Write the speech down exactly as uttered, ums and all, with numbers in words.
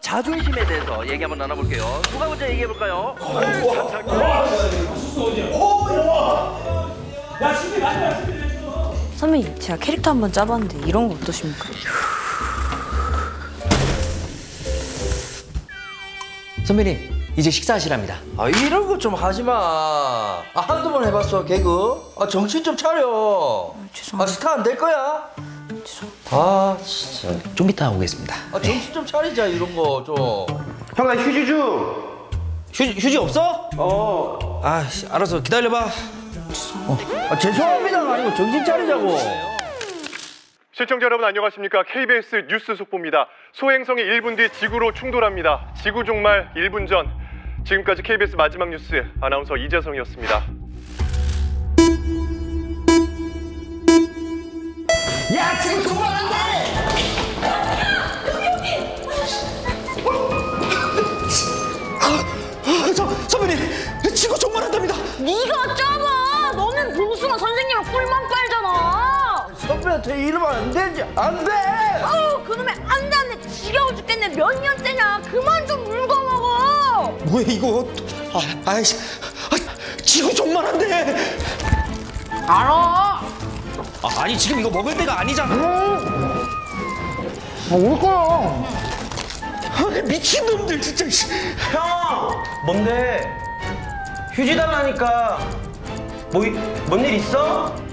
자존심에 대해서 얘기 한번 나눠볼게요. 누가 먼저 얘기해볼까요? 선배님, 제가 캐릭터 한번 짜봤는데 이런 거 어떠십니까? 선배님, 이제 식사하시랍니다. 아, 이런 거 좀 하지 마. 아, 한두 번 해봤어, 개그. 아, 정신 좀 차려. 아, 죄송합니다. 아, 스타 안 될 거야? 죄송합니다. 아, 진짜. 좀 이따 오겠습니다. 아, 정신 좀 차리자, 이런 거 좀. 형, 나 휴지 줘. 휴지, 휴지 없어? 어. 아, 알았어. 기다려봐. 아, 죄송합니다가 아니고 정신 차리자고. 시청자 여러분 안녕하십니까? 케이비에스 뉴스 속보입니다. 소행성이 일 분 뒤 지구로 충돌합니다. 지구 종말 일 분 전. 지금까지 케이비에스 마지막 뉴스 아나운서 이재성이었습니다. 야, 지금 정말 안 돼! 아, 저, 선배님, 지구 종말한답니다. 네가 짜봐! 너는 봉수랑 선생님을 꿀만 빨잖아! 선배한테 이러면 안 되지. 안 돼! 아우, 그놈의 안 돼, 안 돼! 지겨워 죽겠네. 몇 년째냐? 그만 좀 물고 먹어! 뭐야, 이거. 아, 아이씨. 아, 지구 종말한대. 알아! 아, 아니, 지금 이거 먹을 때가 아니잖아. 아, 올 거야. 아, 미친놈들, 진짜. 형! 뭔데? 휴지 달라니까. 뭐, 뭔 일 있어?